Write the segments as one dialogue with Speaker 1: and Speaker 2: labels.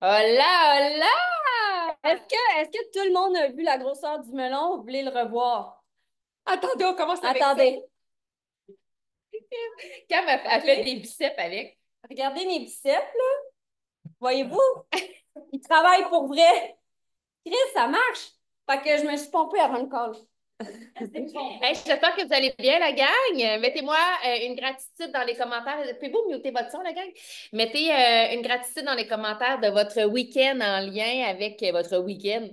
Speaker 1: Hola, hola!
Speaker 2: Est-ce que tout le monde a vu la grosseur du melon? Vous voulez le revoir?
Speaker 1: Attendez, on commence avec ça.
Speaker 2: Attendez.
Speaker 1: Cam a fait
Speaker 2: OK?
Speaker 1: des biceps avec.
Speaker 2: Regardez mes biceps, là. Voyez-vous? Ils travaillent pour vrai. Chris, ça marche. Fait que je me suis pompée avant le call.
Speaker 1: Hey, j'espère que vous allez bien, la gang. Mettez-moi une gratitude dans les commentaires. Pouvez-vous muter votre son, la gang? Mettez une gratitude dans les commentaires de votre week-end en lien avec votre week-end.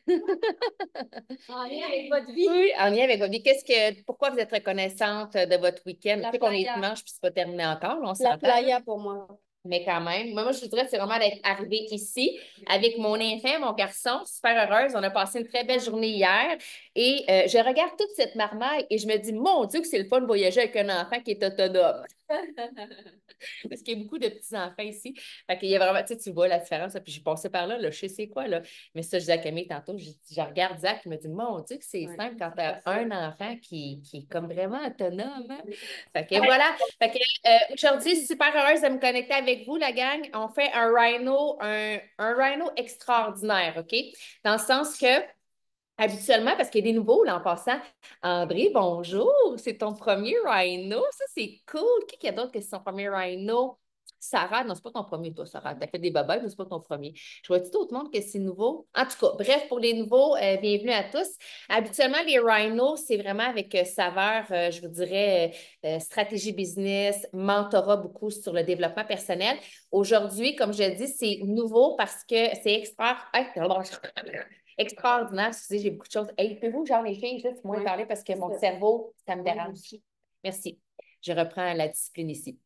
Speaker 2: En lien avec votre vie.
Speaker 1: Oui, en lien avec votre vie. Pourquoi vous êtes reconnaissante de votre week-end?
Speaker 2: La
Speaker 1: Je sais qu'on est
Speaker 2: playa.
Speaker 1: dimanche puis c'est pas terminé encore, là, on
Speaker 2: La
Speaker 1: s'entend.
Speaker 2: playa pour moi.
Speaker 1: Mais quand même, moi, je voudrais, c'est vraiment d'être arrivée ici avec mon enfant, mon garçon, super heureuse. On a passé une très belle journée hier et je regarde toute cette marmaille et je me dis, mon Dieu, que c'est le fun de voyager avec un enfant qui est autonome. Parce qu'il y a beaucoup de petits-enfants ici. Fait qu'il y a vraiment, tu vois la différence. Puis j'ai passé par là, je sais quoi, là. Mais ça, je disais à Camille tantôt, je regarde Zach, il me dit, mon Dieu, que c'est simple quand tu as un enfant qui est comme vraiment autonome. Hein? Fait que voilà. Fait que aujourd'hui, super heureuse de me connecter avec vous, la gang. On fait un rhino extraordinaire, OK? Dans le sens que habituellement, parce qu'il y a des nouveaux, là, en passant. André, bonjour, c'est ton premier rhino. Ça, c'est cool. Qui a d'autre que c'est son premier rhino? Sarah, non, c'est pas ton premier, toi, Sarah. T'as fait des babelles, mais c'est pas ton premier. Je vois-tu d'autres monde que c'est nouveau? En tout cas, bref, pour les nouveaux, bienvenue à tous. Habituellement, les rhinos, c'est vraiment avec saveur, je vous dirais, stratégie business, mentorat beaucoup sur le développement personnel. Aujourd'hui, comme je dis, c'est nouveau parce que c'est extra. Extraordinaire. Excusez, j'ai beaucoup de choses. Hey, pouvez-vous, genre, les filles, juste moins parler parce que mon cerveau, ça me dérange. Merci. Je reprends la discipline ici.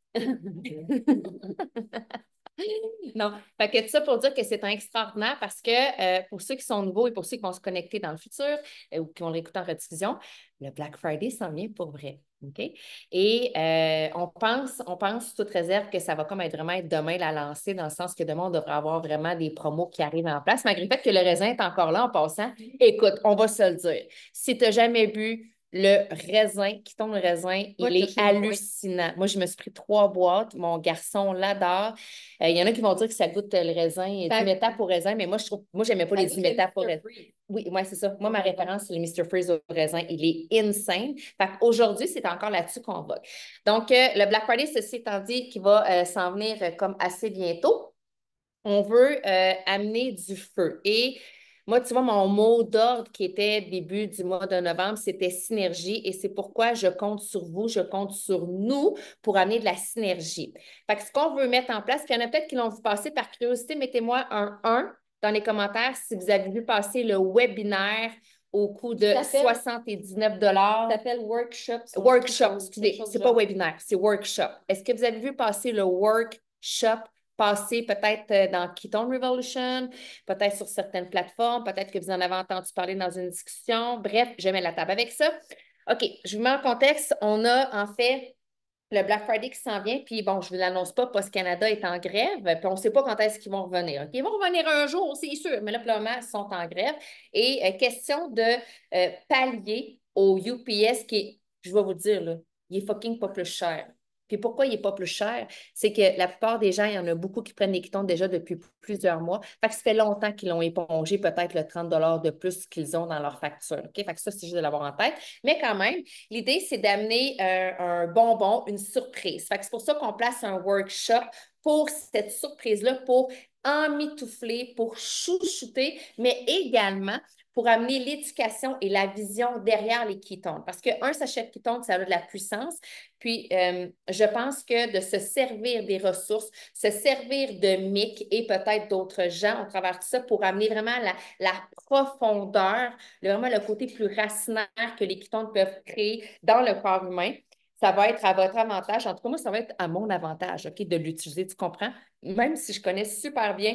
Speaker 1: Non, fait que tout ça pour dire que c'est un extraordinaire parce que pour ceux qui sont nouveaux et pour ceux qui vont se connecter dans le futur ou qui vont l'écouter en rediffusion, le Black Friday s'en vient pour vrai. OK? Et on pense toute réserve que ça va comme être vraiment être demain la lancée, dans le sens que demain, on devrait avoir vraiment des promos qui arrivent en place, malgré le fait que le raisin est encore là en passant. Écoute, on va se le dire. Si tu n'as jamais bu le raisin, qui tombe le raisin, il est hallucinant. Moi, je me suis pris 3 boîtes. Mon garçon l'adore. Il y en a qui vont dire que ça goûte le raisin, du métap au raisin, mais moi, j'aimais pas les du métap au raisin. Oui, ouais, c'est ça. Moi, ma référence, c'est le Mr. Freeze au raisin. Il est insane. Fait qu'aujourd'hui, c'est encore là-dessus qu'on va. Donc, le Black Friday, ceci étant dit, qui va s'en venir comme assez bientôt, on veut amener du feu. Et moi, tu vois, mon mot d'ordre qui était début du mois de novembre, c'était synergie. Et c'est pourquoi je compte sur vous, je compte sur nous pour amener de la synergie. Fait que ce qu'on veut mettre en place, puis il y en a peut-être qui l'ont vu passer par curiosité, mettez-moi un 1 dans les commentaires si vous avez vu passer le webinaire au coût de 79 $.
Speaker 2: Ça s'appelle workshop.
Speaker 1: Workshop, excusez, c'est pas webinaire, c'est workshop. Est-ce que vous avez vu passer le workshop passer peut-être dans Keton Revolution, peut-être sur certaines plateformes, peut-être que vous en avez entendu parler dans une discussion. Bref, je mets la table avec ça. OK, je vous mets en contexte. On a en fait le Black Friday qui s'en vient, puis bon, je ne vous l'annonce pas, Post Canada est en grève, puis on ne sait pas quand est-ce qu'ils vont revenir. OK? Ils vont revenir un jour, c'est sûr, mais là, pour le moment, ils sont en grève. Et question de pallier au UPS je vais vous dire, là, il est fucking pas plus cher. Puis pourquoi il n'est pas plus cher? C'est que la plupart des gens, il y en a beaucoup qui prennent des quitons déjà depuis plusieurs mois. Fait que ça fait longtemps qu'ils l'ont épongé, peut-être le 30 de plus qu'ils ont dans leur facture. OK? Fait que ça, c'est juste de l'avoir en tête. Mais quand même, l'idée, c'est d'amener un bonbon, une surprise. Fait que c'est pour ça qu'on place un workshop pour cette surprise-là, pour emmitoufler, pour chouchouter, mais également pour amener l'éducation et la vision derrière les ketones. Parce qu'un sachet de ketones, ça a de la puissance. Puis, je pense que de se servir des ressources, se servir de Mick et peut-être d'autres gens au travers de ça pour amener vraiment la profondeur, vraiment le côté plus racinaire que les ketones peuvent créer dans le corps humain, ça va être à votre avantage. En tout cas, moi, ça va être à mon avantage, OK, de l'utiliser, tu comprends? Même si je connais super bien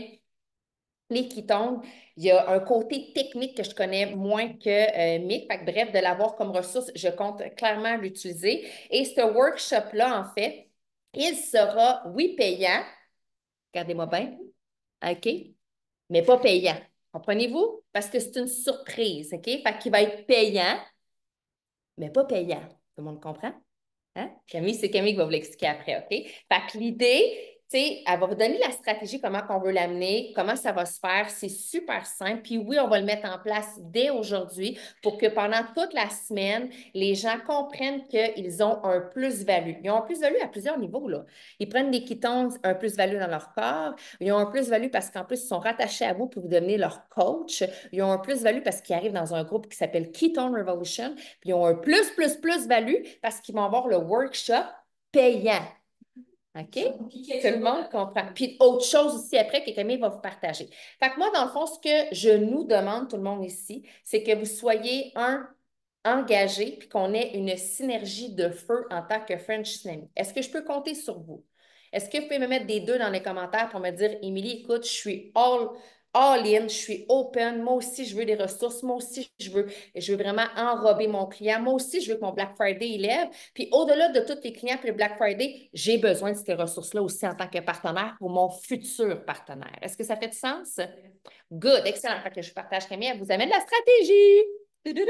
Speaker 1: les ketones, il y a un côté technique que je connais moins que Mick. Fait que, bref, de l'avoir comme ressource, je compte clairement l'utiliser. Et ce workshop-là, en fait, il sera, oui, payant. Regardez-moi bien. OK? Mais pas payant. Comprenez-vous? Parce que c'est une surprise, OK? Fait qu'il va être payant, mais pas payant. Tout le monde comprend? Hein? Camille, c'est Camille qui va vous l'expliquer après, OK? Fait que l'idée, sais, elle va vous donner la stratégie, comment on veut l'amener, comment ça va se faire. C'est super simple. Puis oui, on va le mettre en place dès aujourd'hui pour que pendant toute la semaine, les gens comprennent qu'ils ont un plus-value. Ils ont un plus-value à plusieurs niveaux, là. Ils prennent des ketones, un plus-value dans leur corps. Ils ont un plus-value parce qu'en plus, ils sont rattachés à vous pour vous devenir leur coach. Ils ont un plus-value parce qu'ils arrivent dans un groupe qui s'appelle Ketone Revolution. Puis ils ont un plus-value parce qu'ils vont avoir le workshop payant. OK? Tout le monde comprend. Puis autre chose aussi après que Camille va vous partager. Fait que moi, dans le fond, ce que je nous demande, tout le monde ici, c'est que vous soyez engagé puis qu'on ait une synergie de feu en tant que French Snammy. Est-ce que je peux compter sur vous? Est-ce que vous pouvez me mettre des 2 dans les commentaires pour me dire, Émilie, écoute, je suis all in, je suis open. Moi aussi, je veux des ressources. Moi aussi, je veux vraiment enrober mon client. Moi aussi, je veux que mon Black Friday il lève. Puis au-delà de tous les clients pour le Black Friday, j'ai besoin de ces ressources-là aussi en tant que partenaire pour mon futur partenaire. Est-ce que ça fait du sens? Good, excellent. Fait que je partage Camille, elle vous amène la stratégie.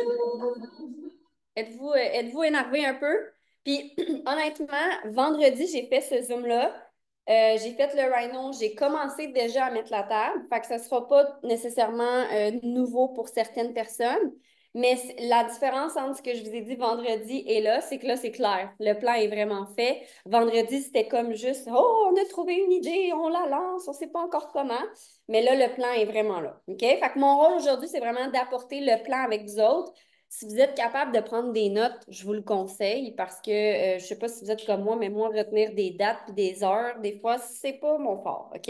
Speaker 2: Êtes-vous énervé un peu? Puis honnêtement, vendredi, j'ai fait ce Zoom-là. J'ai fait le Rhino, j'ai commencé déjà à mettre la table. Fait que ça ne sera pas nécessairement nouveau pour certaines personnes. Mais la différence entre ce que je vous ai dit vendredi et là, c'est que là, c'est clair. Le plan est vraiment fait. Vendredi, c'était comme juste, oh, on a trouvé une idée, on la lance, on ne sait pas encore comment. Mais là, le plan est vraiment là. OK? Fait que mon rôle aujourd'hui, c'est vraiment d'apporter le plan avec vous autres. Si vous êtes capable de prendre des notes, je vous le conseille parce que je ne sais pas si vous êtes comme moi, mais moi, retenir des dates et des heures, des fois, c'est pas mon fort, OK?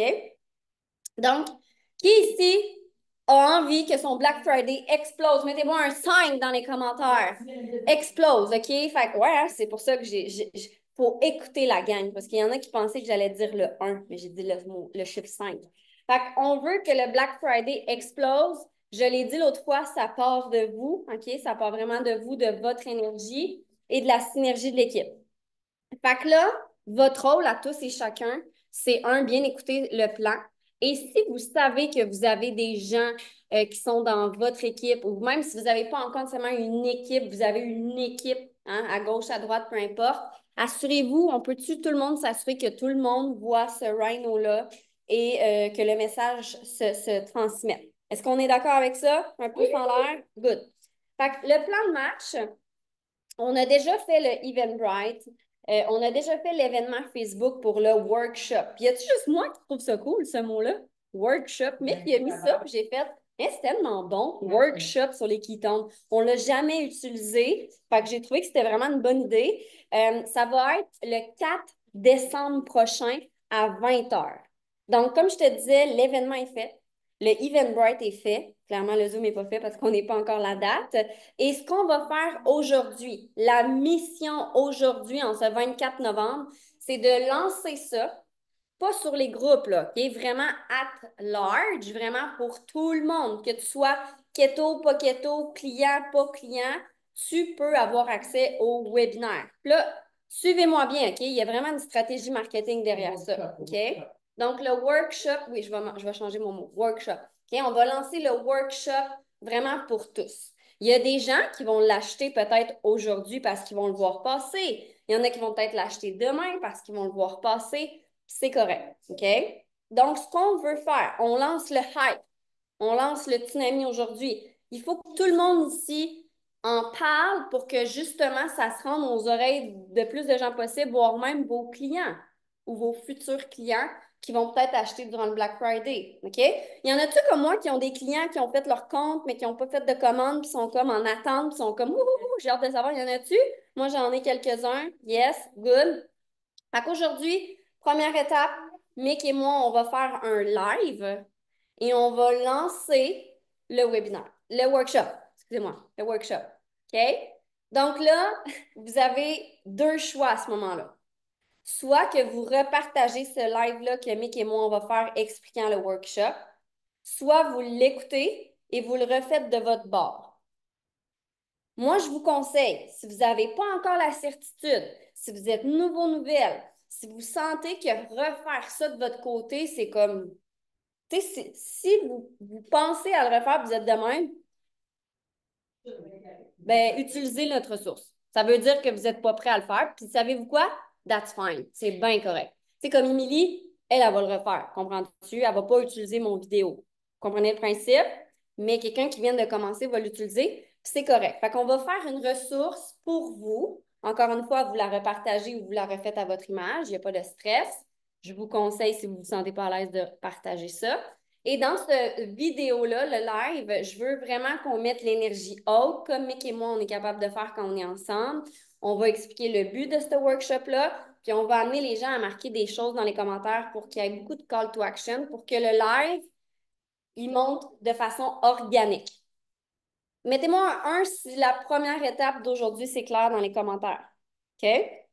Speaker 2: Donc, qui ici a envie que son Black Friday explose? Mettez-moi un 5 dans les commentaires. Explose, OK? Fait que, ouais, hein, c'est pour ça que faut écouter la gang parce qu'il y en a qui pensaient que j'allais dire le 1, mais j'ai dit le chiffre 5. Fait qu'on veut que le Black Friday explose. Je l'ai dit l'autre fois, ça part de vous, OK? Ça part vraiment de vous, de votre énergie et de la synergie de l'équipe. Fait que là, votre rôle à tous et chacun, c'est bien écouter le plan. Et si vous savez que vous avez des gens qui sont dans votre équipe, ou même si vous n'avez pas encore nécessairement une équipe, vous avez une équipe, hein, à gauche, à droite, peu importe, assurez-vous, on peut-tu tout le monde s'assurer que tout le monde voit ce Rhino-là et que le message se transmette. Est-ce qu'on est d'accord avec ça? Un pouce en l'air? Good. Fait que le plan de match, on a déjà fait le Eventbrite. On a déjà fait l'événement Facebook pour le workshop. Y a-tu juste moi qui trouve ça cool, ce mot-là? Workshop. Mais il a mis ça, puis j'ai fait, c'est tellement bon. Workshop sur les ketones. On ne l'a jamais utilisé. Fait que j'ai trouvé que c'était vraiment une bonne idée. Ça va être le 4 décembre prochain à 20 h. Donc, comme je te disais, l'événement est fait. Le Eventbrite est fait. Clairement, le Zoom n'est pas fait parce qu'on n'est pas encore la date. Et ce qu'on va faire aujourd'hui, la mission aujourd'hui, en ce 24 novembre, c'est de lancer ça, pas sur les groupes, là, qui est vraiment at large, vraiment pour tout le monde, que tu sois keto, pas keto, client, pas client, tu peux avoir accès au webinaire. Là, suivez-moi bien, OK? Il y a vraiment une stratégie marketing derrière ça, OK? Donc, le workshop, oui, je vais changer mon mot, workshop. OK? On va lancer le workshop vraiment pour tous. Il y a des gens qui vont l'acheter peut-être aujourd'hui parce qu'ils vont le voir passer. Il y en a qui vont peut-être l'acheter demain parce qu'ils vont le voir passer. C'est correct. OK? Donc, ce qu'on veut faire, on lance le hype. On lance le tsunami aujourd'hui. Il faut que tout le monde ici en parle pour que justement ça se rende aux oreilles de plus de gens possible, voire même vos clients ou vos futurs clients qui vont peut-être acheter durant le Black Friday. OK? Il y en a-tu comme moi qui ont des clients qui ont fait leur compte, mais qui n'ont pas fait de commande, puis sont comme en attente, puis sont comme ouh, j'ai hâte de savoir. Il y en a-tu? Moi, j'en ai quelques-uns. Yes, good. Fait qu'aujourd'hui, première étape, Mick et moi, on va faire un live et on va lancer le webinaire, le workshop, excusez-moi, le workshop. OK? Donc là, vous avez 2 choix à ce moment-là. Soit que vous repartagez ce live-là que Mick et moi, on va faire expliquant le workshop, soit vous l'écoutez et vous le refaites de votre bord. Moi, je vous conseille, si vous n'avez pas encore la certitude, si vous êtes nouvelle, si vous sentez que refaire ça de votre côté, c'est comme, tu sais, si vous pensez à le refaire, vous êtes de même, ben, utilisez notre ressource. Ça veut dire que vous n'êtes pas prêt à le faire. Puis, savez-vous quoi? That's fine. C'est bien correct. C'est comme Émilie, elle va le refaire. Comprends-tu? Elle ne va pas utiliser mon vidéo. Vous comprenez le principe? Mais quelqu'un qui vient de commencer va l'utiliser, puis c'est correct. Fait qu'on va faire une ressource pour vous. Encore une fois, vous la repartagez ou vous la refaites à votre image. Il n'y a pas de stress. Je vous conseille, si vous ne vous sentez pas à l'aise, de partager ça. Et dans cette vidéo-là, le live, je veux vraiment qu'on mette l'énergie haute, comme Mick et moi, on est capable de faire quand on est ensemble. On va expliquer le but de ce workshop-là, puis on va amener les gens à marquer des choses dans les commentaires pour qu'il y ait beaucoup de call to action, pour que le live, il monte de façon organique. Mettez-moi un 1 si la première étape d'aujourd'hui, c'est clair dans les commentaires. OK?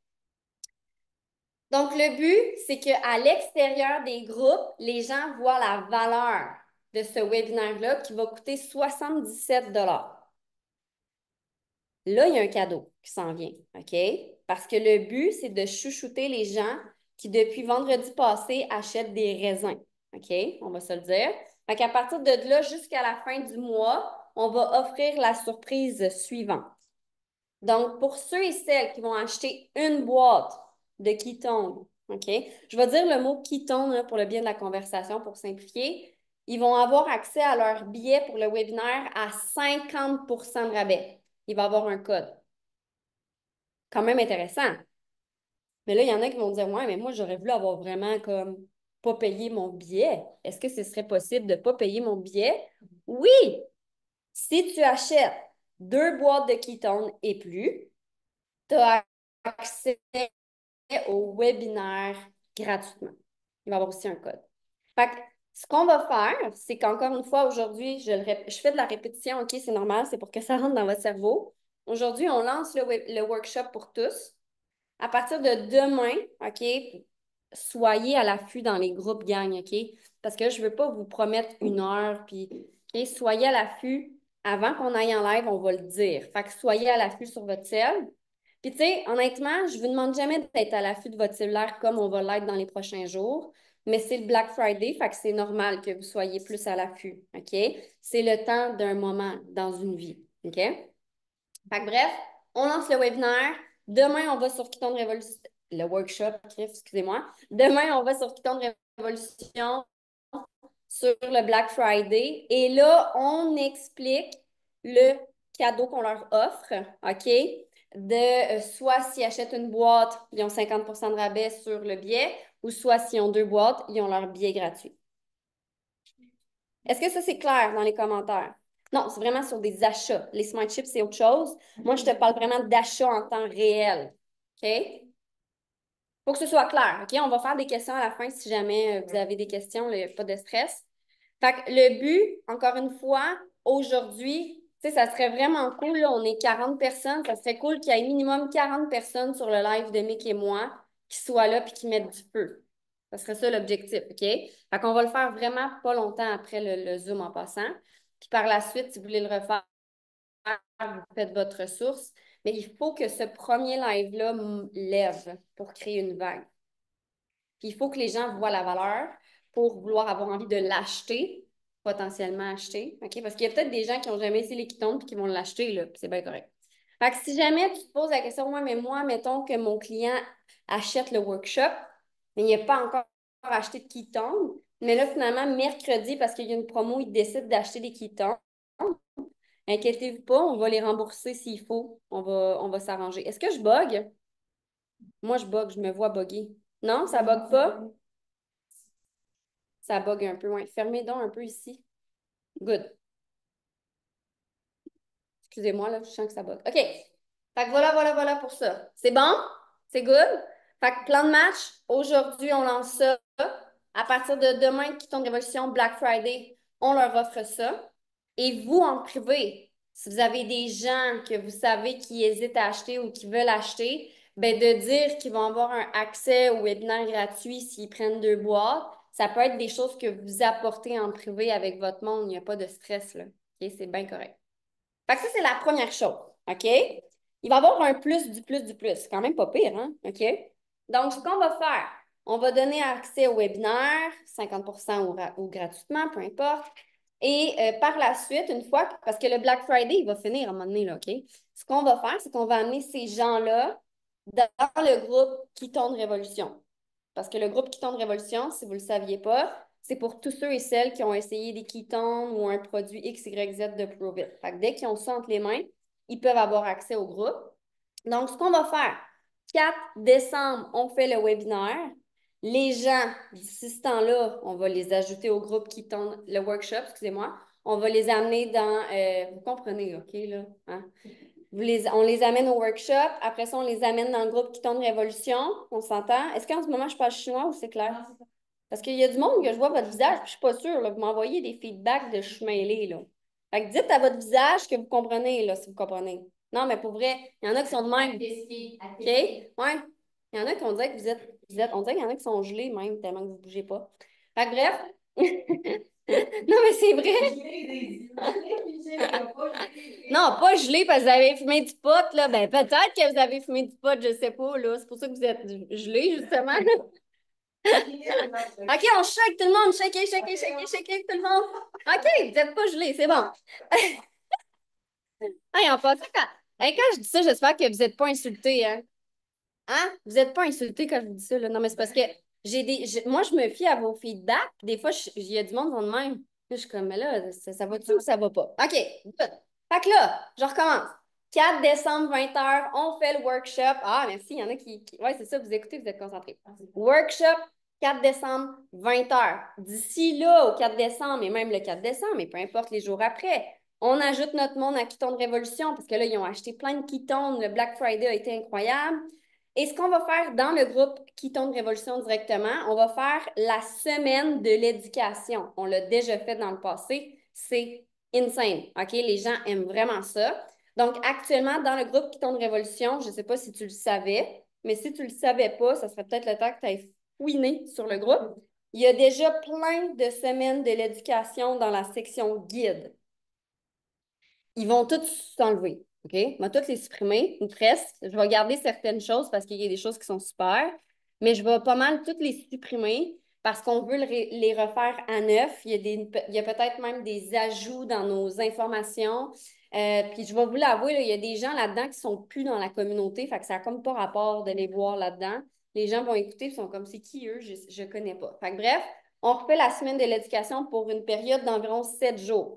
Speaker 2: Donc, le but, c'est qu'à l'extérieur des groupes, les gens voient la valeur de ce webinaire-là qui va coûter 77 $. Là, il y a un cadeau qui s'en vient, OK? Parce que le but, c'est de chouchouter les gens qui, depuis vendredi passé, achètent des raisins, OK? On va se le dire. Fait qu'à partir de là, jusqu'à la fin du mois, on va offrir la surprise suivante. Donc, pour ceux et celles qui vont acheter une boîte de ketone, OK? Je vais dire le mot ketone là, pour le bien de la conversation, pour simplifier. Ils vont avoir accès à leur billet pour le webinaire à 50 de rabais. Il va avoir un code. Quand même intéressant. Mais là, il y en a qui vont dire, ouais, mais moi, j'aurais voulu avoir vraiment comme pas payé mon billet. Est-ce que ce serait possible de ne pas payer mon billet? Oui! Si tu achètes 2 boîtes de ketone et plus, tu as accès au webinaire gratuitement. Il va y avoir aussi un code. Fait que, ce qu'on va faire, c'est qu'encore une fois, aujourd'hui, je fais de la répétition, OK, c'est normal, c'est pour que ça rentre dans votre cerveau. Aujourd'hui, on lance le workshop pour tous. À partir de demain, OK, soyez à l'affût dans les groupes gang, OK? Parce que je ne veux pas vous promettre une heure, puis, OK, soyez à l'affût. Avant qu'on aille en live, on va le dire. Fait que soyez à l'affût sur votre cell. Puis, tu sais, honnêtement, je ne vous demande jamais d'être à l'affût de votre cellulaire comme on va l'être dans les prochains jours, mais c'est le Black Friday, fait que c'est normal que vous soyez plus à l'affût, OK? C'est le temps d'un moment dans une vie, OK? Fait que bref, on lance le webinaire. Demain, on va sur Kitone Révolution. Le workshop, excusez-moi. Demain, on va sur Kitone Révolution sur le Black Friday. Et là, on explique le cadeau qu'on leur offre, OK? De soit s'ils achètent une boîte, ils ont 50 de rabais sur le billet, ou soit s'ils ont 2 boîtes, ils ont leur billet gratuit. Est-ce que ça, c'est clair dans les commentaires? Non, c'est vraiment sur des achats. Les Smart Chips, c'est autre chose. Moi, je te parle vraiment d'achats en temps réel. OK? Faut que ce soit clair. OK? On va faire des questions à la fin si jamais vous avez des questions, il n'y a pas de stress. Fait que le but, encore une fois, aujourd'hui, tu sais, ça serait vraiment cool, là, on est 40 personnes, ça serait cool qu'il y ait minimum 40 personnes sur le live de Mick et moi qui soient là et qui mettent du feu. Ça serait ça l'objectif, OK? Fait qu'on va le faire vraiment pas longtemps après le Zoom en passant. Puis par la suite, si vous voulez le refaire, vous faites votre ressource. Mais il faut que ce premier live-là lève pour créer une vague. Puis il faut que les gens voient la valeur pour vouloir avoir envie de l'acheter, potentiellement acheter. OK? Parce qu'il y a peut-être des gens qui n'ont jamais essayé les Ketones et qui vont l'acheter, là, puis c'est bien correct. Fait que si jamais tu te poses la question, ouais, mais moi, mettons que mon client achète le workshop, mais il n'a pas encore acheté de Ketones, mais là, finalement, mercredi, parce qu'il y a une promo, il décide d'acheter des Ketones. Inquiétez-vous pas, on va les rembourser s'il faut. On va s'arranger. Est-ce que je bug? Moi, je bug, je me vois bugger. Non, ça bug pas? Ça bug un peu, ouais. Fermez donc un peu ici. Good. Excusez-moi, là, je sens que ça bug. OK. Fait que voilà pour ça. C'est bon? C'est good? Fait que plan de match, aujourd'hui, on lance ça. À partir de demain, qui tombe Révolution, Black Friday, on leur offre ça. Et vous, en privé, si vous avez des gens que vous savez qui hésitent à acheter ou qui veulent acheter, ben de dire qu'ils vont avoir un accès au webinaire gratuit s'ils prennent 2 boîtes, ça peut être des choses que vous apportez en privé avec votre monde. Il n'y a pas de stress, là. OK? C'est bien correct. Fait que ça, c'est la première chose. OK? Il va y avoir un plus du plus du plus. C'est quand même pas pire, hein? OK? Donc, ce qu'on va faire, on va donner accès au webinaire, 50 ou gratuitement, peu importe. Et par la suite, une fois, parce que le Black Friday, il va finir à un moment donné, là, OK? Ce qu'on va faire, c'est qu'on va amener ces gens-là dans le groupe Qui tourne Révolution. Parce que le groupe Ketone Révolution, si vous ne le saviez pas, c'est pour tous ceux et celles qui ont essayé des ketones ou un produit X, Y, Z de Provit. Fait que dès qu'ils ont ça entre les mains, ils peuvent avoir accès au groupe. Donc, ce qu'on va faire, 4 décembre, on fait le webinaire. Les gens, d'ici ce temps-là, on va les ajouter au groupe Ketone, le workshop, excusez-moi. On va les amener dans, vous comprenez, OK, là? Hein? On les amène au workshop. Après ça, on les amène dans le groupe Qui tourne Révolution. On s'entend. Est-ce qu'en ce moment, je parle chinois ou c'est clair? Non, c'est ça. Parce qu'il y a du monde que je vois votre visage, puis je suis pas sûre. Là, vous m'envoyez des feedbacks de je suis mêlée, là. Fait que dites à votre visage que vous comprenez, là, si vous comprenez. Non, mais pour vrai, il y en a qui sont de même. OK? Ouais. Il y en a qui ont dit que on dirait qu'il y en a qui sont gelés même, tellement que vous ne bougez pas. Fait que bref. Non, mais c'est vrai. Non, pas gelé parce que vous avez fumé du pot, là. Ben, peut-être que vous avez fumé du pot, je sais pas, là. C'est pour ça que vous êtes gelé, justement. OK, on shake tout le monde. Shake, tout le monde. OK, vous n'êtes pas gelé, c'est bon. Hey, en passant, quand je dis ça, j'espère que vous n'êtes pas insultés, hein? Hein? Vous n'êtes pas insultés quand je vous dis ça, là. Non, mais c'est parce que moi, je me fie à vos feedbacks. Des fois, il y a du monde dans le même. Là, je suis comme, mais là, ça va-tu ou ça va pas? OK, good. Fait que là, je recommence. 4 décembre, 20h, on fait le workshop. Ah, merci, il y en a qui... Ouais, c'est ça, vous écoutez, vous êtes concentrés. Workshop, 4 décembre, 20h. D'ici là, au 4 décembre, et même le 4 décembre, mais peu importe les jours après, on ajoute notre monde à Ketone Révolution, parce que là, ils ont acheté plein de ketones. Le Black Friday a été incroyable. Et ce qu'on va faire dans le groupe Ketone Révolution directement, on va faire la semaine de l'éducation. On l'a déjà fait dans le passé. C'est insane. OK? Les gens aiment vraiment ça. Donc, actuellement, dans le groupe Ketone Révolution, je ne sais pas si tu le savais, mais si tu ne le savais pas, ça serait peut-être le temps que tu ailles fouiner sur le groupe. Il y a déjà plein de semaines de l'éducation dans la section guide. Ils vont tous s'enlever. OK? On va tous les supprimer, ou presque. Je vais garder certaines choses parce qu'il y a des choses qui sont super, mais je vais pas mal toutes les supprimer parce qu'on veut les refaire à neuf. Il y a peut-être même des ajouts dans nos informations. Puis je vais vous l'avouer, il y a des gens là-dedans qui sont plus dans la communauté, fait que ça n'a comme pas rapport de les voir là-dedans. Les gens vont écouter et sont comme, c'est qui eux? Je connais pas. Fait que bref, on refait la semaine de l'éducation pour une période d'environ 7 jours.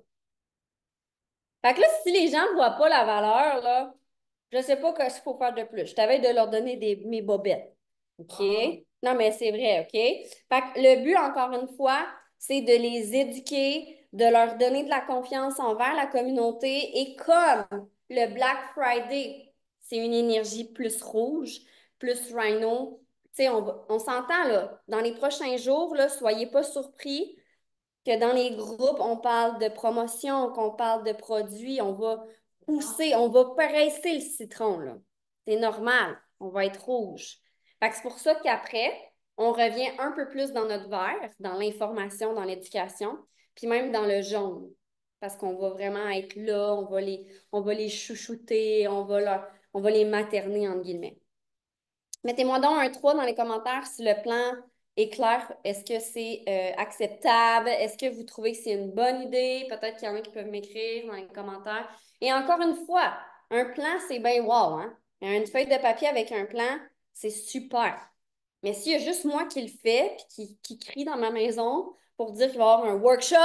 Speaker 2: Fait que là, si les gens ne voient pas la valeur, là, je ne sais pas ce qu'il faut faire de plus. Je t'avais de leur donner mes bobettes. OK? Non, mais c'est vrai, OK? Fait que le but, encore une fois, c'est de les éduquer, de leur donner de la confiance envers la communauté. Et comme le Black Friday, c'est une énergie plus rouge, plus rhino, tu sais, on s'entend, là. Dans les prochains jours, là, soyez pas surpris que dans les groupes, on parle de promotion, qu'on parle de produits, on va pousser, on va presser le citron, là. C'est normal, on va être rouge. Fait que c'est pour ça qu'après, on revient un peu plus dans notre vert, dans l'information, dans l'éducation, puis même dans le jaune. Parce qu'on va vraiment être là, on va les chouchouter, on va les materner, entre guillemets. Mettez-moi donc un 3 dans les commentaires si le plan est clair. Est-ce que c'est acceptable? Est-ce que vous trouvez que c'est une bonne idée? Peut-être qu'il y en a qui peuvent m'écrire dans les commentaires. Et encore une fois, un plan, c'est bien wow, hein? Une feuille de papier avec un plan, c'est super. Mais s'il y a juste moi qui le fais puis qui crie dans ma maison pour dire qu'il va y avoir un workshop,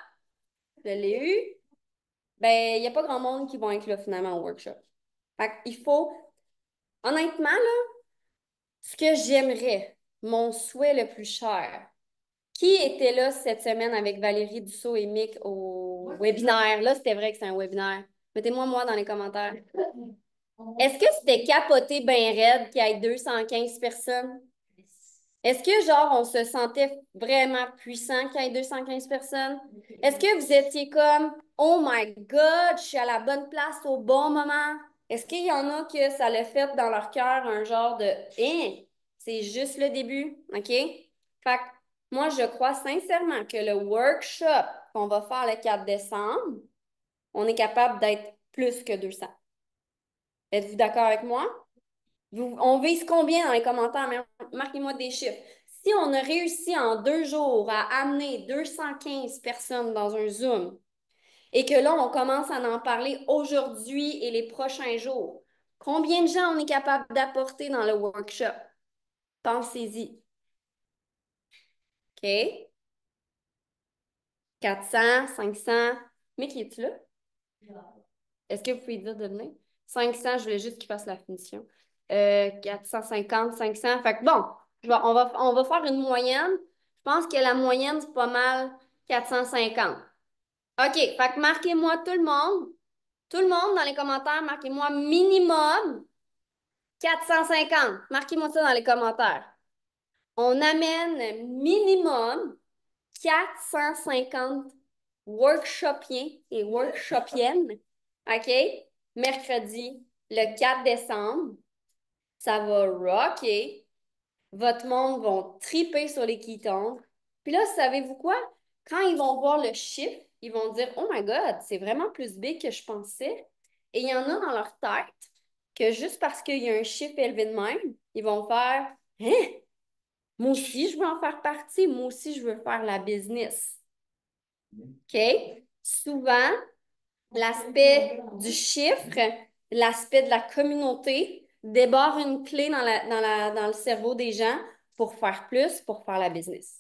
Speaker 2: je l'ai eu, ben il n'y a pas grand monde qui va être là finalement au workshop. Fait qu'il faut, honnêtement, là, ce que j'aimerais, mon souhait le plus cher. Qui était là cette semaine avec Valérie Dussault et Mick au webinaire? Là, c'était vrai que c'est un webinaire. Mettez-moi moi dans les commentaires. Est-ce que c'était capoté bien raide qu'il y ait 215 personnes? Est-ce que, genre, on se sentait vraiment puissant qu'il y ait 215 personnes? Est-ce que vous étiez comme, oh my God, je suis à la bonne place au bon moment? Est-ce qu'il y en a que ça l'a fait dans leur cœur un genre de, hein, c'est juste le début, OK? Fait que moi, je crois sincèrement que le workshop qu'on va faire le 4 décembre, on est capable d'être plus que 200. Êtes-vous d'accord avec moi? On vise combien dans les commentaires? Marquez-moi des chiffres. Si on a réussi en 2 jours à amener 215 personnes dans un Zoom et que là, on commence à en parler aujourd'hui et les prochains jours, combien de gens on est capable d'apporter dans le workshop? Pensez-y. OK. 400, 500. Mais qui es-tu là? Est-ce que vous pouvez dire de venir? 500, je voulais juste qu'il fasse la finition. 450, 500. Fait que bon, on va faire une moyenne. Je pense que la moyenne, c'est pas mal 450. OK, fait que marquez-moi tout le monde dans les commentaires, marquez-moi minimum 450. Marquez-moi ça dans les commentaires. On amène minimum 450 workshopiens et workshopiennes, OK? Mercredi, le 4 décembre. Ça va rocker. Votre monde va triper sur les ketones. Puis là, savez-vous quoi? Quand ils vont voir le chiffre, ils vont dire Oh my God, c'est vraiment plus big que je pensais. Et il y en a dans leur tête que juste parce qu'il y a un chiffre élevé de même, ils vont faire Hein? Moi aussi, je veux en faire partie. Moi aussi, je veux faire la business. OK? Souvent, l'aspect du chiffre, l'aspect de la communauté débarre une clé dans le cerveau des gens pour faire plus, pour faire la business.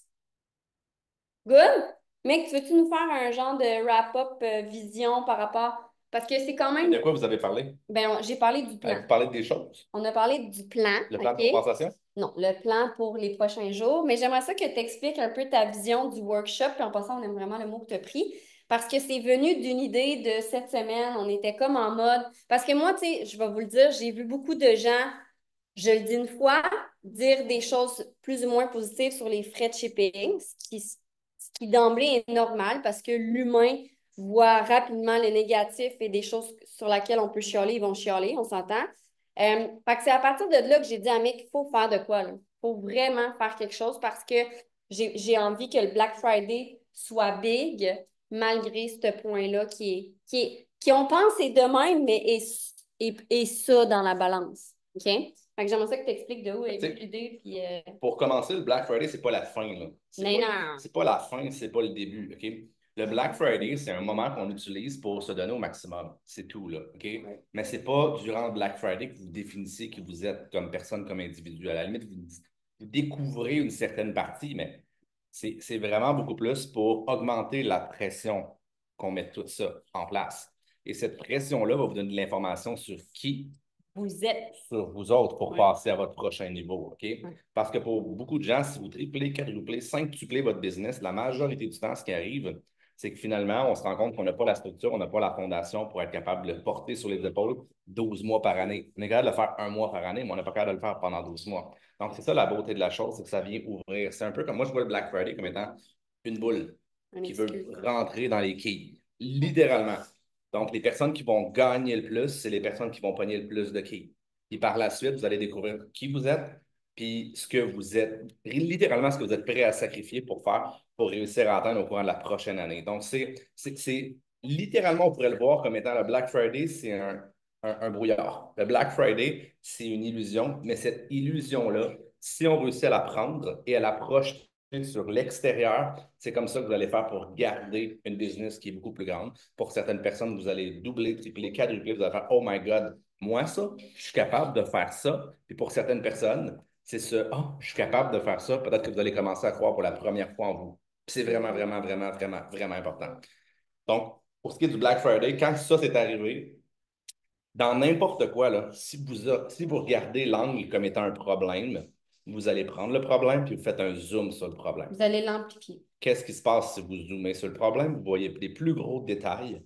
Speaker 2: Good? Mec, veux-tu nous faire un genre de wrap-up vision par rapport... Parce que c'est quand même...
Speaker 3: De quoi vous avez parlé?
Speaker 2: Ben, j'ai parlé du plan.
Speaker 3: Vous parlez des choses?
Speaker 2: On a parlé du plan.
Speaker 3: Le plan
Speaker 2: OK?
Speaker 3: de compensation?
Speaker 2: Non, le plan pour les prochains jours. Mais j'aimerais ça que tu expliques un peu ta vision du workshop. Puis en passant, on aime vraiment le mot que tu as pris. Parce que c'est venu d'une idée de cette semaine. On était comme en mode. Parce que moi, tu sais, je vais vous le dire, j'ai vu beaucoup de gens, je le dis une fois, dire des choses plus ou moins positives sur les frais de shipping, ce qui d'emblée est normal parce que l'humain voit rapidement le négatif et des choses sur lesquelles on peut chialer, ils vont chialer, on s'entend. Fait que c'est à partir de là que j'ai dit à Mick, il faut faire de quoi, là. Il faut vraiment faire quelque chose parce que j'ai envie que le Black Friday soit big, malgré ce point-là qui on pense est de même, mais est ça dans la balance. OK? Fait que j'aimerais ça que tu expliques de où est l'idée. Puis,
Speaker 3: Pour commencer, le Black Friday, c'est pas la fin, là. C'est pas la fin, c'est pas le début, OK? Le Black Friday, c'est un moment qu'on utilise pour se donner au maximum. C'est tout, là, OK? Ouais. Mais c'est pas durant le Black Friday que vous définissez qui vous êtes comme personne, comme individu. À la limite, vous découvrez une certaine partie, mais c'est vraiment beaucoup plus pour augmenter la pression qu'on met tout ça en place. Et cette pression-là va vous donner de l'information sur qui
Speaker 2: vous êtes.
Speaker 3: Sur vous autres pour passer à votre prochain niveau, OK? Parce que pour beaucoup de gens, si vous triplez, quadruplez, cinqutuplez votre business, la majorité du temps, ce qui arrive, c'est que finalement, on se rend compte qu'on n'a pas la structure, on n'a pas la fondation pour être capable de le porter sur les épaules 12 mois par année. On est capable de le faire un mois par année, mais on n'est pas capable de le faire pendant 12 mois. Donc, c'est ça la beauté de la chose, c'est que ça vient ouvrir. C'est un peu comme moi, je vois le Black Friday comme étant une boule qui veut rentrer dans les quilles, littéralement. Donc, les personnes qui vont gagner le plus, c'est les personnes qui vont pogner le plus de quilles. Puis par la suite, vous allez découvrir qui vous êtes, puis ce que vous êtes, littéralement ce que vous êtes prêt à sacrifier pour faire, pour réussir à atteindre au courant de la prochaine année. Donc, c'est littéralement, on pourrait le voir comme étant le Black Friday, c'est un brouillard. Le Black Friday, c'est une illusion, mais cette illusion-là, si on réussit à la prendre et à la projeter sur l'extérieur, c'est comme ça que vous allez faire pour garder une business qui est beaucoup plus grande. Pour certaines personnes, vous allez doubler, tripler, quadrupler, vous allez faire « Oh my God, moi, ça, je suis capable de faire ça. » Puis pour certaines personnes, c'est ce « Oh, je suis capable de faire ça. » Peut-être que vous allez commencer à croire pour la première fois en vous. Puis c'est vraiment, vraiment, vraiment, vraiment, vraiment important. Donc, pour ce qui est du Black Friday, quand ça s'est arrivé, dans n'importe quoi, là, si vous regardez l'angle comme étant un problème, vous allez prendre le problème puis vous faites un zoom sur le problème.
Speaker 2: Vous allez l'amplifier.
Speaker 3: Qu'est-ce qui se passe si vous zoomez sur le problème? Vous voyez les plus gros détails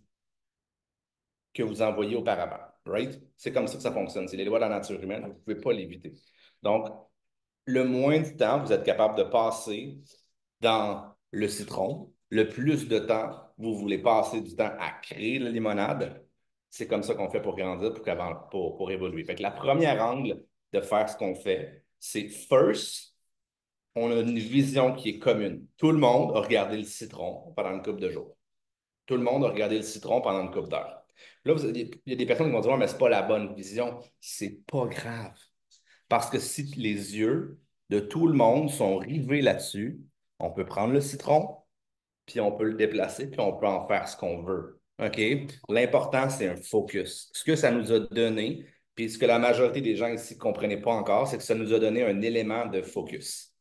Speaker 3: que vous en voyez auparavant. Right? C'est comme ça que ça fonctionne. C'est les lois de la nature humaine. Vous ne pouvez pas l'éviter. Donc, le moins de temps vous êtes capable de passer dans le citron, le plus de temps vous voulez passer du temps à créer la limonade, c'est comme ça qu'on fait pour grandir, pour évoluer. Fait que la première angle de faire ce qu'on fait, c'est first, on a une vision qui est commune. Tout le monde a regardé le citron pendant une couple de jours. Tout le monde a regardé le citron pendant une couple d'heures. Là, il y a des personnes qui vont dire, mais ce n'est pas la bonne vision. C'est pas grave. Parce que si les yeux de tout le monde sont rivés là-dessus, on peut prendre le citron, puis on peut le déplacer, puis on peut en faire ce qu'on veut. OK? L'important, c'est un focus. Ce que ça nous a donné, puis ce que la majorité des gens ici ne comprenaient pas encore, c'est que ça nous a donné un élément de focus.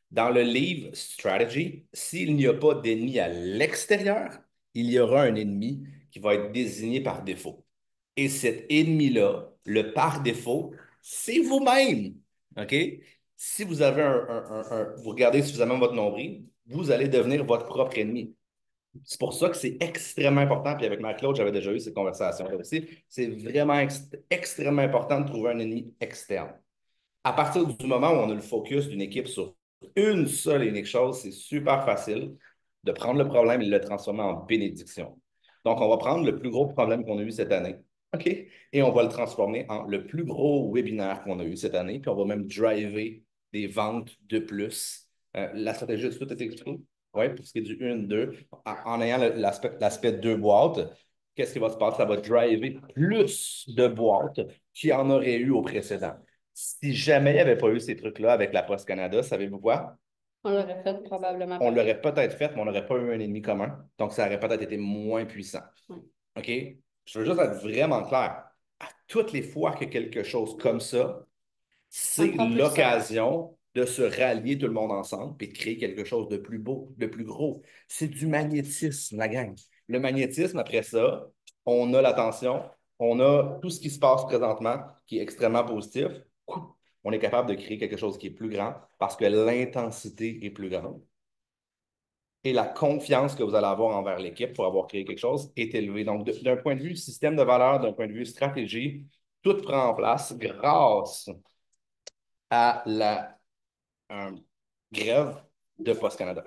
Speaker 3: Dans le livre Strategy, s'il n'y a pas d'ennemi à l'extérieur, il y aura un ennemi qui va être désigné par défaut. Et cet ennemi-là, le par défaut, c'est vous-même. OK? Si vous avez vous regardez suffisamment votre nombril, vous allez devenir votre propre ennemi. C'est pour ça que c'est extrêmement important. Puis avec Marc-Claude, j'avais déjà eu cette conversation-là aussi. C'est vraiment extrêmement important de trouver un ennemi externe. À partir du moment où on a le focus d'une équipe sur une seule et unique chose, c'est super facile de prendre le problème et de le transformer en bénédiction. Donc, on va prendre le plus gros problème qu'on a eu cette année, OK? Et on va le transformer en le plus gros webinaire qu'on a eu cette année, puis on va même driver des ventes de plus. La stratégie de tout est expliquée. Oui, pour ce qui est du 1, 2, en ayant l'aspect 2 boîtes, qu'est-ce qui va se passer? Ça va driver plus de boîtes qu'il y en aurait eu au précédent. Si jamais il n'y avait pas eu ces trucs-là avec la Poste Canada, savez-vous quoi?
Speaker 2: On l'aurait fait probablement.
Speaker 3: On l'aurait peut-être fait, mais on n'aurait pas eu un ennemi commun. Donc, ça aurait peut-être été moins puissant. OK? Je veux juste être vraiment clair. À toutes les fois que quelque chose comme ça, c'est l'occasion de se rallier tout le monde ensemble et de créer quelque chose de plus beau, de plus gros. C'est du magnétisme, la gang. Le magnétisme, après ça, on a l'attention, on a tout ce qui se passe présentement qui est extrêmement positif. On est capable de créer quelque chose qui est plus grand parce que l'intensité est plus grande. Et la confiance que vous allez avoir envers l'équipe pour avoir créé quelque chose est élevée. Donc, d'un point de vue système de valeur, d'un point de vue stratégie, tout prend en place grâce à la grève de Post Canada.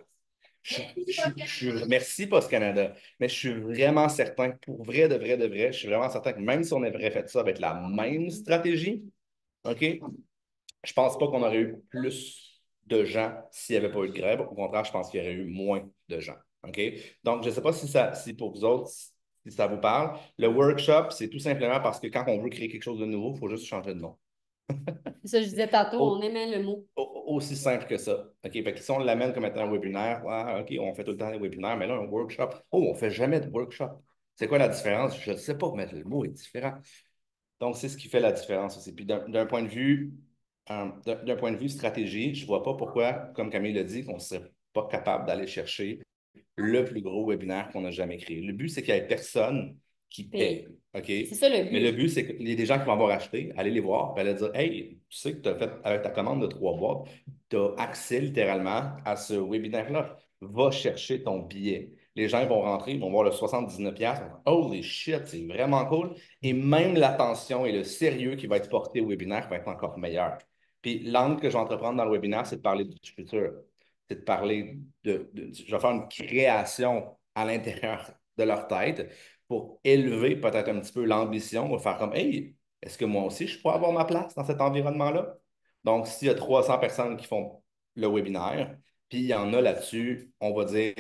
Speaker 3: Merci Post Canada, mais je suis vraiment certain, pour vrai, de vrai, de vrai, je suis vraiment certain que même si on avait fait ça avec la même stratégie, OK, je pense pas qu'on aurait eu plus de gens s'il n'y avait pas eu de grève. Au contraire, je pense qu'il y aurait eu moins de gens. OK? Donc, je ne sais pas si pour vous autres, si ça vous parle. Le workshop, c'est tout simplement parce que quand on veut créer quelque chose de nouveau, il faut juste changer de nom.
Speaker 2: C'est ça, je disais tantôt, on aimait le mot.
Speaker 3: Aussi simple que ça. OK? Fait que si on l'amène comme étant un webinaire, ouais, OK, on fait tout le temps des webinaires, mais là, un workshop, oh, on ne fait jamais de workshop. C'est quoi la différence? Je ne sais pas, mais le mot est différent. Donc, c'est ce qui fait la différence aussi. Puis d'un point de vue d'un point de vue stratégie, je ne vois pas pourquoi, comme Camille l'a dit, qu'on ne serait pas capable d'aller chercher le plus gros webinaire qu'on a jamais créé. Le but, c'est qu'il n'y ait personne qui paie. OK?
Speaker 2: C'est ça le but.
Speaker 3: Mais le but, c'est qu'il y ait des gens qui vont avoir acheté, aller les voir, puis aller dire hey, tu sais que tu as fait avec ta commande de 3 boîtes, tu as accès littéralement à ce webinaire-là. Va chercher ton billet. Les gens vont rentrer, ils vont voir le 79$. Holy shit, c'est vraiment cool. Et même l'attention et le sérieux qui va être porté au webinaire va être encore meilleur. Puis l'angle que je vais entreprendre dans le webinaire, c'est de parler du futur. C'est de parler je vais faire une création à l'intérieur de leur tête pour élever peut-être un petit peu l'ambition, pour faire comme hey, est-ce que moi aussi je pourrais avoir ma place dans cet environnement-là? Donc, s'il y a 300 personnes qui font le webinaire, puis il y en a là-dessus, on va dire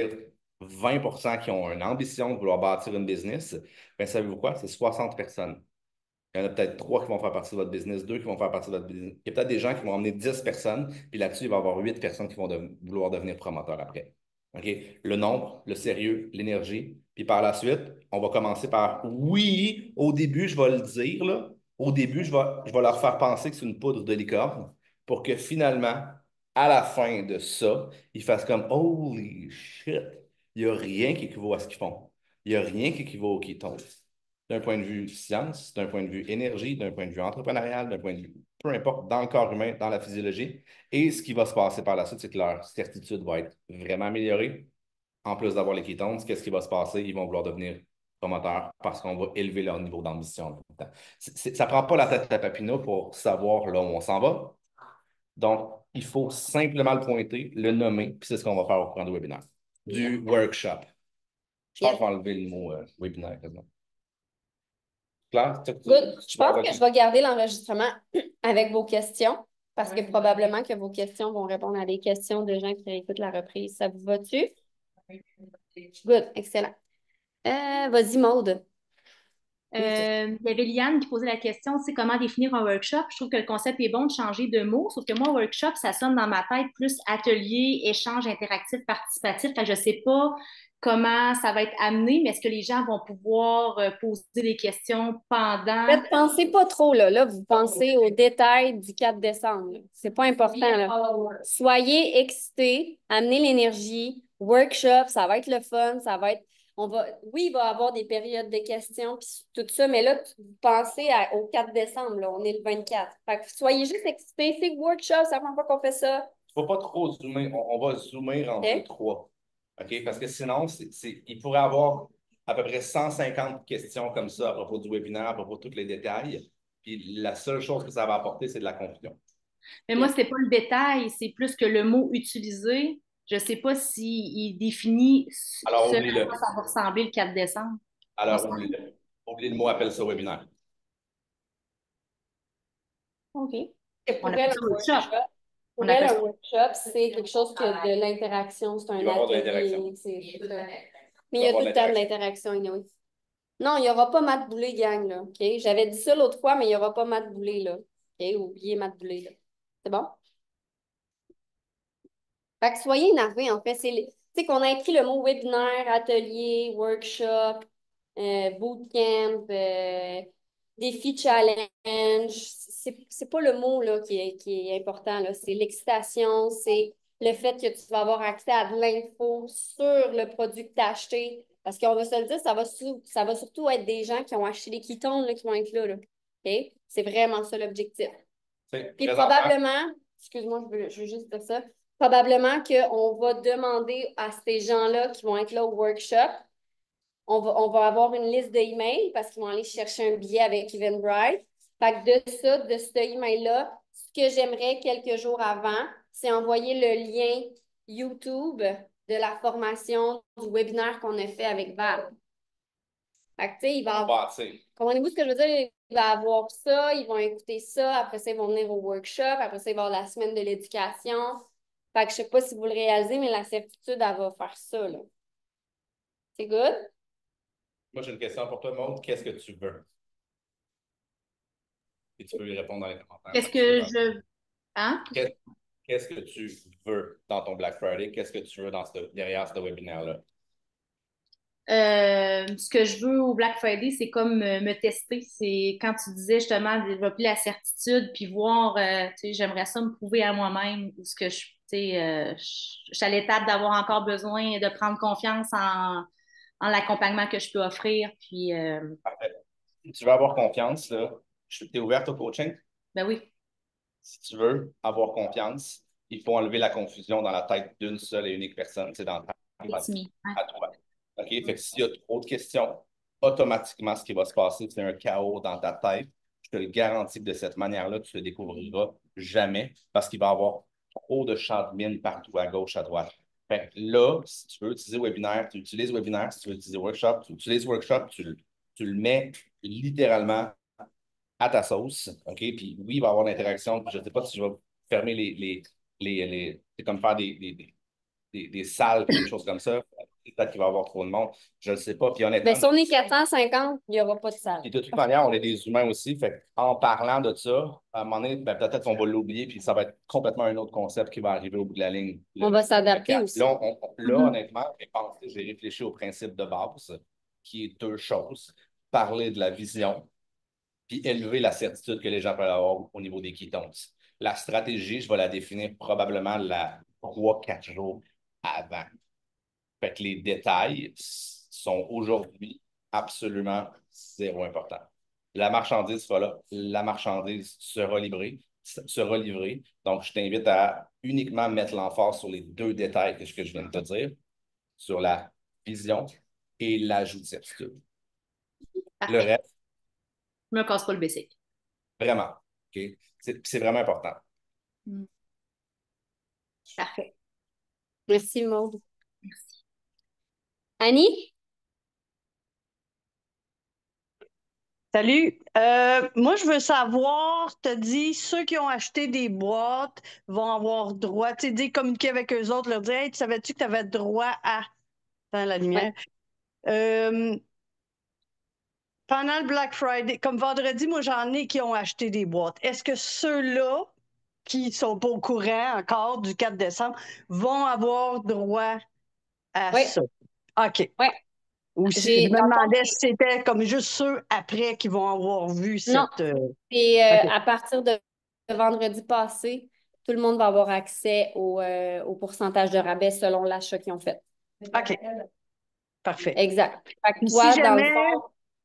Speaker 3: 20% qui ont une ambition de vouloir bâtir une business, bien, savez-vous quoi? C'est 60 personnes. Il y en a peut-être 3 qui vont faire partie de votre business, 2 qui vont faire partie de votre business. Il y a peut-être des gens qui vont emmener 10 personnes, puis là-dessus, il va y avoir 8 personnes qui vont vouloir devenir promoteurs après. OK? Le nombre, le sérieux, l'énergie. Puis par la suite, on va commencer par oui, au début, je vais le dire, là. Au début, je vais leur faire penser que c'est une poudre de licorne pour que finalement, à la fin de ça, ils fassent comme holy shit, il n'y a rien qui équivaut à ce qu'ils font. Il n'y a rien qui équivaut au Ketone d'un point de vue science, d'un point de vue énergie, d'un point de vue entrepreneurial, d'un point de vue, peu importe, dans le corps humain, dans la physiologie. Et ce qui va se passer par la suite, c'est que leur certitude va être vraiment améliorée. En plus d'avoir les ketones, qu'est-ce qui va se passer? Ils vont vouloir devenir promoteurs parce qu'on va élever leur niveau d'ambition. Ça ne prend pas la tête à Papineau pour savoir là où on s'en va. Donc, il faut simplement le pointer, le nommer, puis c'est ce qu'on va faire au cours du webinaire. Du workshop. Je pense qu'on va enlever le mot webinaire. Claire,
Speaker 2: Good. Je pense que je vais garder l'enregistrement avec vos questions parce que probablement que vos questions vont répondre à des questions de gens qui écoutent la reprise. Ça vous va-tu? Good, excellent. Vas-y, Maude.
Speaker 4: Il y avait Liane qui posait la question, tu sais, comment définir un workshop? Je trouve que le concept est bon de changer de mot, sauf que moi, workshop, ça sonne dans ma tête plus atelier, échange interactif, participatif. Fait que je sais pas comment ça va être amené, mais est-ce que les gens vont pouvoir poser des questions pendant?
Speaker 2: Faites, pensez pas trop, là. Là, vous pensez aux détails du 4 décembre. C'est pas important, là. Soyez excités, amenez l'énergie. Workshop, ça va être le fun, ça va être. Oui, il va y avoir des périodes de questions, puis tout ça, mais là, vous pensez au 4 décembre, là, on est le 24. Fait que soyez juste excités, c'est workshop, c'est la première fois qu'on fait ça.
Speaker 3: Il ne faut pas trop zoomer, on va zoomer entre trois. OK? Parce que sinon, il pourrait y avoir à peu près 150 questions comme ça à propos du webinaire, à propos de tous les détails. Puis la seule chose que ça va apporter, c'est de la confusion.
Speaker 4: Mais moi, c'est pas le détail, c'est plus que le mot utilisé. Je sais pas s'il définit
Speaker 3: Alors,
Speaker 4: ce à
Speaker 3: oublie-le.
Speaker 4: quoi ça va ressembler le 4 décembre.
Speaker 3: Alors, oublie-le. Oublie le mot, appelle ça webinaire.
Speaker 4: OK.
Speaker 2: Pour elle, un workshop, c'est quelque chose que de l'interaction, c'est un atelier. Mais il y a tout le temps de l'interaction, anyway. Non, il n'y aura pas Matt Boulay, gang, là. OK? J'avais dit ça l'autre fois, mais il n'y aura pas Matt Boulay, là. OK? Oubliez Matt Boulay, là. C'est bon? Fait que soyez énervés, en fait. Tu sais, qu'on a écrit le mot webinaire, atelier, workshop, bootcamp, défi challenge. C'est pas le mot là, qui est important, là. C'est l'excitation, c'est le fait que tu vas avoir accès à de l'info sur le produit que tu as acheté. Parce qu'on va se le dire, ça va surtout être des gens qui ont acheté des Ketones là, qui vont être là. OK? C'est vraiment ça l'objectif. Puis probablement, excuse-moi, je veux juste dire ça, probablement qu'on va demander à ces gens-là qui vont être là au workshop, on va avoir une liste d'emails parce qu'ils vont aller chercher un billet avec Eventbrite. Fait que de ce email-là, ce que j'aimerais quelques jours avant, c'est envoyer le lien YouTube de la formation du webinaire qu'on a fait avec Val. Fait que, tu sais, il va avoir... Comprenez-vous ce que je veux dire? Il va avoir ça, ils vont écouter ça, après ça, ils vont venir au workshop, après ça, il va y avoir la semaine de l'éducation. Fait que je sais pas si vous le réalisez, mais la certitude, elle va faire ça, là. C'est good?
Speaker 3: Moi, j'ai une question pour toi, Maud. Qu'est-ce que tu veux? Et tu peux y répondre dans les commentaires.
Speaker 4: Qu'est-ce que je... Hein?
Speaker 3: Qu'est-ce que tu veux dans ton Black Friday? Qu'est-ce que tu veux derrière ce webinaire-là?
Speaker 4: Ce que je veux au Black Friday, c'est comme me tester. C'est quand tu disais justement développer la certitude puis voir, tu sais, j'aimerais ça me prouver à moi-même où ce que tu sais, je suis à l'étape d'avoir encore besoin de prendre confiance en l'accompagnement que je peux offrir. Puis,
Speaker 3: Parfait. Si tu veux avoir confiance, là, tu es ouverte au coaching?
Speaker 4: Ben oui.
Speaker 3: Si tu veux avoir confiance, il faut enlever la confusion dans la tête d'une seule et unique personne, c'est dans ta tête, à toi. OK? Fait que s'il y a trop de questions, automatiquement, ce qui va se passer, c'est un chaos dans ta tête. Je te le garantis que de cette manière-là, tu ne le découvriras jamais parce qu'il va y avoir trop de champs de mine partout, à gauche, à droite. Fait que là, si tu veux utiliser webinaire, tu utilises webinaire. Si tu veux utiliser workshop, tu utilises workshop, tu le mets littéralement à ta sauce, OK? Puis oui, il va y avoir l'interaction. Je ne sais pas si je vais fermer c'est comme faire des salles, des choses comme ça. Peut-être qu'il va y avoir trop de monde. Je ne sais pas. Puis honnêtement.
Speaker 2: Ben, si on est 450, il n'y aura pas de salle.
Speaker 3: Et de toute manière, on est des humains aussi. Fait en parlant de ça, à un moment donné, ben, peut-être qu'on va l'oublier, puis ça va être complètement un autre concept qui va arriver au bout de la ligne.
Speaker 2: On va s'adapter aussi.
Speaker 3: Là, honnêtement, j'ai réfléchi au principe de base, qui est deux choses. Parler de la vision, puis élever la certitude que les gens peuvent avoir au niveau des ketones. La stratégie, je vais la définir probablement 3-4 jours avant. Fait que les détails sont aujourd'hui absolument zéro important. La marchandise sera là, la marchandise sera livrée. Donc, je t'invite à uniquement mettre l'emphase sur les deux détails que je viens de te dire, sur la vision et l'ajout de certitude. Le reste,
Speaker 4: je me casse pas le basic.
Speaker 3: Vraiment. OK? C'est vraiment important.
Speaker 4: Parfait.
Speaker 2: Merci, Maud. Merci. Annie?
Speaker 5: Salut. Moi, je veux savoir, tu as dit, ceux qui ont acheté des boîtes vont avoir droit, tu sais, communiquer avec eux autres, leur dire, hey, tu savais-tu que tu avais droit à... Dans la lumière.
Speaker 2: Ouais.
Speaker 5: pendant le Black Friday, comme vendredi, moi, j'en ai qui ont acheté des boîtes. Est-ce que ceux-là qui sont pas au courant encore du 4 décembre vont avoir droit à
Speaker 2: Oui.
Speaker 5: ça? OK.
Speaker 2: Oui.
Speaker 5: Ou si, je me demandais si c'était comme juste ceux après qui vont avoir vu
Speaker 2: Non.
Speaker 5: cette.
Speaker 2: Et
Speaker 5: OK.
Speaker 2: à partir de vendredi passé, tout le monde va avoir accès au pourcentage de rabais selon l'achat qu'ils ont fait.
Speaker 5: OK. Parfait.
Speaker 2: Exact. Fait que
Speaker 5: Puis
Speaker 2: toi,
Speaker 5: si
Speaker 2: dans le
Speaker 5: jamais,
Speaker 2: fond,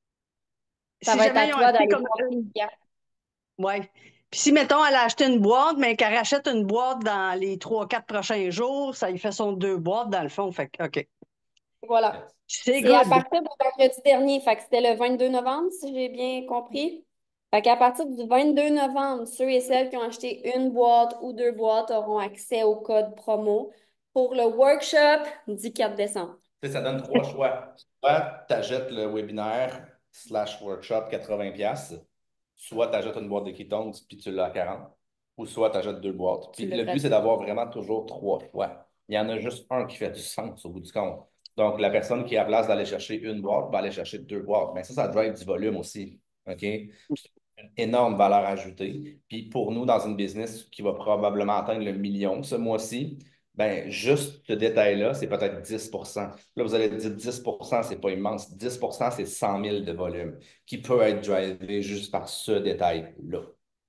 Speaker 2: ça
Speaker 5: si
Speaker 2: va être à
Speaker 5: jamais ils ont
Speaker 2: toi
Speaker 5: acheté
Speaker 2: d'aller
Speaker 5: comme
Speaker 2: voir tes
Speaker 5: une.
Speaker 2: clients.
Speaker 5: Ouais. Puis si, mettons, elle a acheté une boîte, mais qu'elle rachète une boîte dans les 3-4 prochains jours, ça lui fait son 2 boîtes dans le fond. Fait que, OK.
Speaker 2: Voilà.
Speaker 5: C'est
Speaker 2: C'est à
Speaker 5: good.
Speaker 2: partir du vendredi dernier, fait que c'était le 22 novembre, si j'ai bien compris. Fait qu'à partir du 22 novembre, ceux et celles qui ont acheté une boîte ou 2 boîtes auront accès au code promo pour le workshop du 4 décembre.
Speaker 3: Tu sais, ça donne 3 choix. Soit tu achètes le webinaire / workshop 80$, soit tu achètes une boîte de ketones puis tu l'as à 40$, ou soit tu achètes 2 boîtes. Puis le but, c'est d'avoir vraiment toujours 3 choix. Il y en a juste un qui fait du sens au bout du compte. Donc, la personne qui a la place d'aller chercher une boîte va aller chercher 2 boîtes. Mais ça drive du volume aussi. OK? Une énorme valeur ajoutée. Puis pour nous, dans une business qui va probablement atteindre le million ce mois-ci, ben juste ce détail-là, c'est peut-être 10%. Là, vous allez dire 10%, c'est pas immense. 10%, c'est 100 000 de volume qui peut être drivé juste par ce détail-là.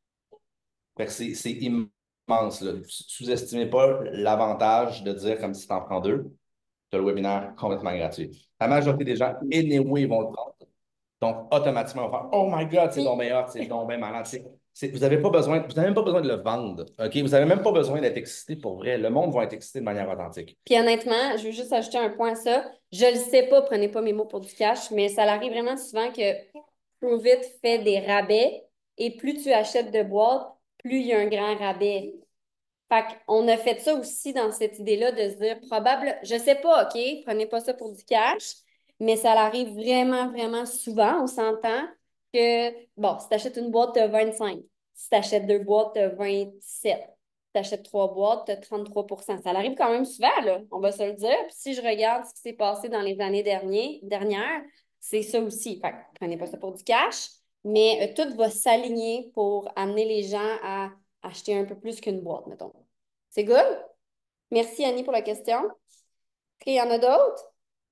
Speaker 3: C'est immense. Là. Sous-estimez pas l'avantage de dire comme si tu en prends 2, tu as le webinaire complètement gratuit. La majorité des gens, anyway, vont le prendre. Donc, automatiquement, on va faire Oh my God, c'est donc meilleur, c'est donc bien malade. Vous n'avez même pas besoin de le vendre. OK? Vous n'avez même pas besoin d'être excité pour vrai. Le monde va être excité de manière authentique.
Speaker 2: Puis honnêtement, je veux juste ajouter un point à ça. Je le sais pas, prenez pas mes mots pour du cash, mais ça arrive vraiment souvent que Prove It fait des rabais et plus tu achètes de boîtes, plus il y a un grand rabais. Fait qu'on a fait ça aussi dans cette idée-là de se dire probable, je sais pas, OK, prenez pas ça pour du cash, mais ça arrive vraiment, vraiment souvent. On s'entend que, bon, si tu achètes une boîte, tu as 25. Si tu achètes 2 boîtes, tu as 27. Si tu achètes 3 boîtes, tu as 33%. Ça arrive quand même souvent, là, on va se le dire. Puis si je regarde ce qui s'est passé dans les années dernières, c'est ça aussi. Fait que prenez pas ça pour du cash, mais tout va s'aligner pour amener les gens à acheter un peu plus qu'une boîte, mettons. C'est good? Merci, Annie, pour la question. Est-ce qu'il y en a d'autres?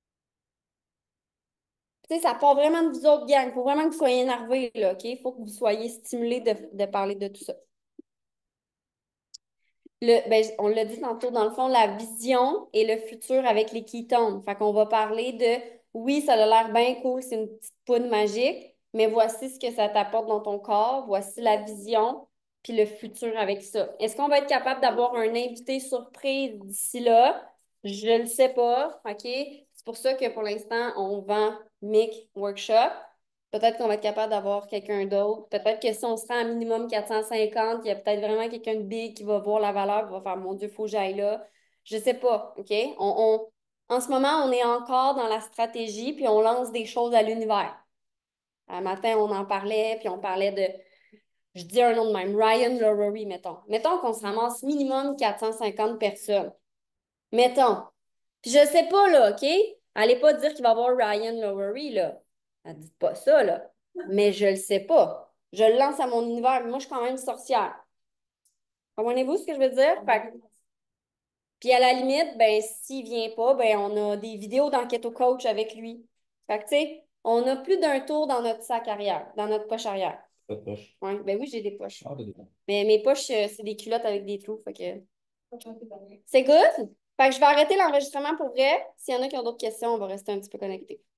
Speaker 2: Tu sais, ça part vraiment de vous autres, gang. Il faut vraiment que vous soyez énervés, là, OK? Il faut que vous soyez stimulés de parler de tout ça. On l'a dit tantôt, dans le fond, la vision et le futur avec les ketones. Fait qu'on va parler de, oui, ça a l'air bien cool, c'est une petite poudre magique, mais voici ce que ça t'apporte dans ton corps, voici la vision, puis le futur avec ça. Est-ce qu'on va être capable d'avoir un invité surprise d'ici là? Je ne le sais pas, OK? C'est pour ça que pour l'instant, on vend Mic Workshop. Peut-être qu'on va être capable d'avoir quelqu'un d'autre. Peut-être que si on se rend à minimum 450, il y a peut-être vraiment quelqu'un de big qui va voir la valeur et va faire Mon Dieu, il faut que j'aille là. Je sais pas, OK? En ce moment, on est encore dans la stratégie puis on lance des choses à l'univers. Un matin, on en parlait, puis on parlait de, je dis un nom de même, Ryan Lowery, mettons. Mettons qu'on se ramasse minimum 450 personnes. Mettons. Puis je sais pas, là, OK? Allez pas dire qu'il va y avoir Ryan Lowery, là. Ne dites pas ça, là. Mais je le sais pas. Je le lance à mon univers. Moi, je suis quand même sorcière. Comprenez-vous ce que je veux dire? Puis à la limite, ben, s'il vient pas, ben, on a des vidéos d'enquête au coach avec lui. Fait que, tu sais, on a plus d'un tour dans notre sac arrière, dans notre poche arrière.
Speaker 3: Pas de poche.
Speaker 2: Ouais, ben oui, j'ai des poches.
Speaker 3: Ah, t'as des poches.
Speaker 2: Mais mes poches, c'est des culottes avec des trous. Fait que... C'est good? Fait que je vais arrêter l'enregistrement pour vrai. S'il y en a qui ont d'autres questions, on va rester un petit peu connectés.